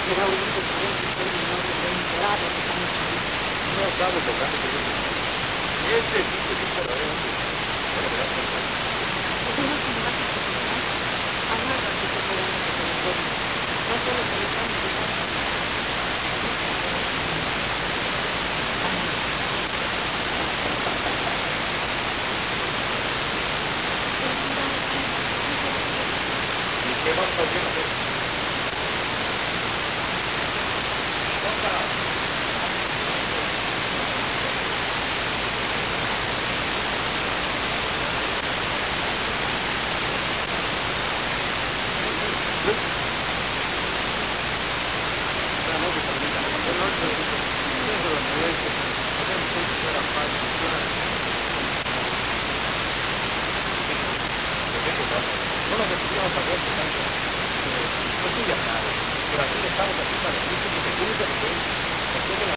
probablemente podemos hacer menor de 20 grados, estamos ahí. No estamos tocando este tipo de verdaderamente. Hacemos un básico general, hay más ratito podemos hacer el todo. No solo que estamos igual. ¿Y qué más haciendo? No nos decidimos a ver, no estoy ya sabes, pero aquí estamos aquí para decirte